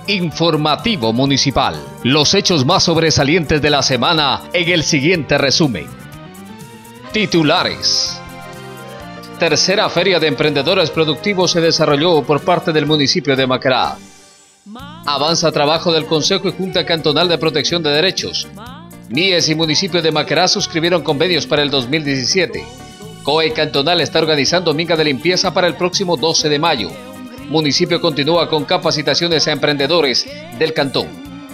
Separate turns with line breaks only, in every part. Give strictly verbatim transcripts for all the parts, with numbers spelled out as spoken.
Informativo Municipal. Los hechos más sobresalientes de la semana en el siguiente resumen. Titulares. Tercera Feria de Emprendedores Productivos se desarrolló por parte del municipio de Macará. Avanza trabajo del Consejo y Junta Cantonal de Protección de Derechos. M I E S y municipio de Macará suscribieron convenios para el dos mil diecisiete. C O E Cantonal está organizando minga de limpieza para el próximo doce de mayo. Municipio continúa con capacitaciones a emprendedores del cantón.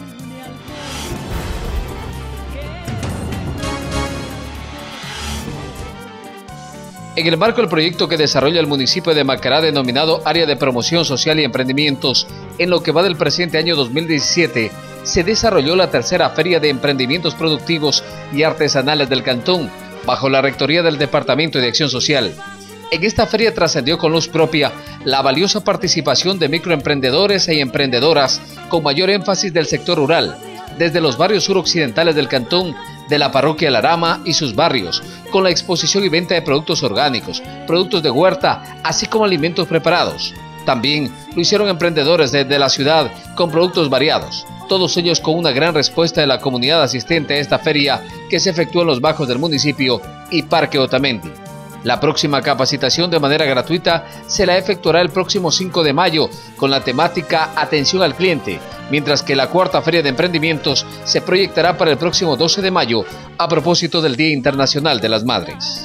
En el marco del proyecto que desarrolla el municipio de Macará denominado Área de Promoción Social y Emprendimientos, en lo que va del presente año dos mil diecisiete, se desarrolló la tercera Feria de Emprendimientos Productivos y Artesanales del Cantón, bajo la rectoría del Departamento de Acción Social. En esta feria trascendió con luz propia la valiosa participación de microemprendedores y emprendedoras con mayor énfasis del sector rural, desde los barrios suroccidentales del cantón, de la parroquia Larama y sus barrios, con la exposición y venta de productos orgánicos, productos de huerta, así como alimentos preparados. También lo hicieron emprendedores desde la ciudad con productos variados, todos ellos con una gran respuesta de la comunidad asistente a esta feria que se efectuó en los bajos del municipio y Parque Otamendi. La próxima capacitación de manera gratuita se la efectuará el próximo cinco de mayo con la temática Atención al Cliente, mientras que la cuarta Feria de Emprendimientos se proyectará para el próximo doce de mayo a propósito del Día Internacional de las Madres.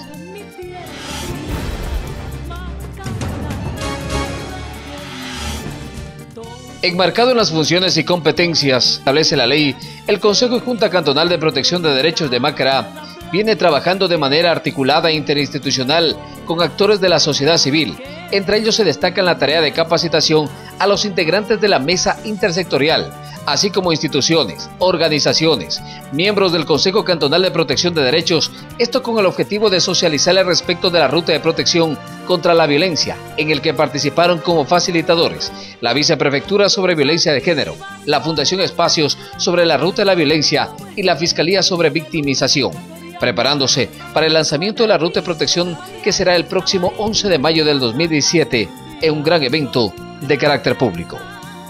Enmarcado en las funciones y competencias, establece la ley, el Consejo y Junta Cantonal de Protección de Derechos de Macará viene trabajando de manera articulada e interinstitucional con actores de la sociedad civil. Entre ellos se destaca la tarea de capacitación a los integrantes de la mesa intersectorial, así como instituciones, organizaciones, miembros del Consejo Cantonal de Protección de Derechos, esto con el objetivo de socializar al respecto de la ruta de protección contra la violencia, en el que participaron como facilitadores la Viceprefectura sobre Violencia de Género, la Fundación Espacios sobre la ruta de la violencia y la Fiscalía sobre Victimización, preparándose para el lanzamiento de la ruta de protección que será el próximo once de mayo del dos mil diecisiete en un gran evento de carácter público.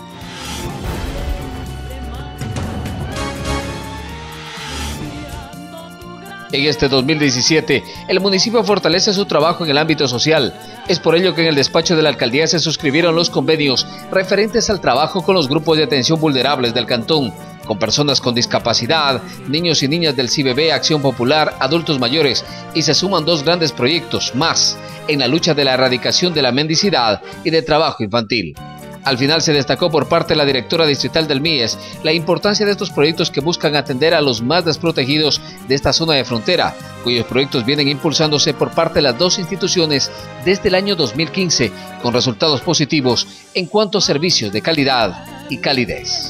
En este dos mil diecisiete, el municipio fortalece su trabajo en el ámbito social. Es por ello que en el despacho de la alcaldía se suscribieron los convenios referentes al trabajo con los grupos de atención vulnerables del cantón, con personas con discapacidad, niños y niñas del C I B B, Acción Popular, adultos mayores, y se suman dos grandes proyectos más en la lucha de la erradicación de la mendicidad y de trabajo infantil. Al final se destacó por parte de la directora distrital del M I E S la importancia de estos proyectos que buscan atender a los más desprotegidos de esta zona de frontera, cuyos proyectos vienen impulsándose por parte de las dos instituciones desde el año dos mil quince, con resultados positivos en cuanto a servicios de calidad y calidez.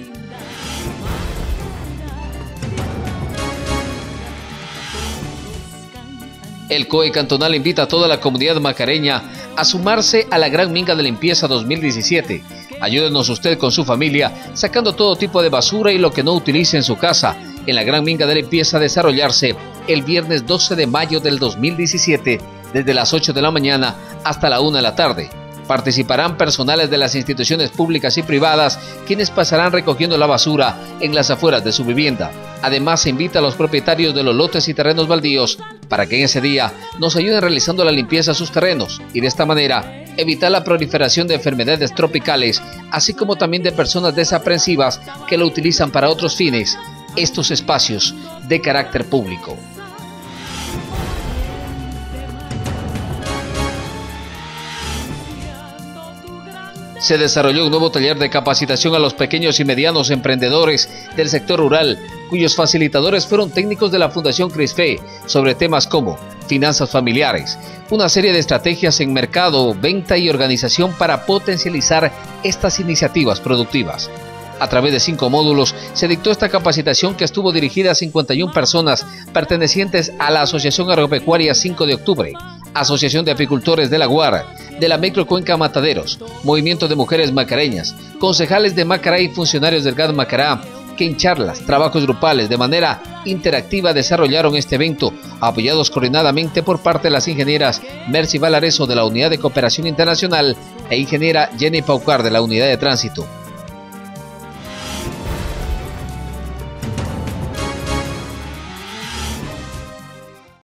El C O E Cantonal invita a toda la comunidad macareña a sumarse a la Gran Minga de Limpieza dos mil diecisiete. Ayúdenos usted con su familia, sacando todo tipo de basura y lo que no utilice en su casa, en la Gran Minga de Limpieza a desarrollarse el viernes doce de mayo del dos mil diecisiete, desde las ocho de la mañana hasta la una de la tarde. Participarán personales de las instituciones públicas y privadas, quienes pasarán recogiendo la basura en las afueras de su vivienda. Además, se invita a los propietarios de los lotes y terrenos baldíos para que en ese día nos ayuden realizando la limpieza a sus terrenos y de esta manera evitar la proliferación de enfermedades tropicales, así como también de personas desaprensivas que lo utilizan para otros fines, estos espacios de carácter público. Se desarrolló un nuevo taller de capacitación a los pequeños y medianos emprendedores del sector rural, cuyos facilitadores fueron técnicos de la Fundación CRISFE, sobre temas como finanzas familiares, una serie de estrategias en mercado, venta y organización para potencializar estas iniciativas productivas. A través de cinco módulos se dictó esta capacitación que estuvo dirigida a cincuenta y una personas pertenecientes a la Asociación Agropecuaria cinco de octubre, Asociación de Apicultores de la Guara, de la Microcuenca Mataderos, Movimiento de Mujeres Macareñas, concejales de Macará y funcionarios del G A D Macará, que en charlas, trabajos grupales de manera interactiva desarrollaron este evento, apoyados coordinadamente por parte de las ingenieras Mercy Valareso de la Unidad de Cooperación Internacional e ingeniera Jenny Paucar de la Unidad de Tránsito.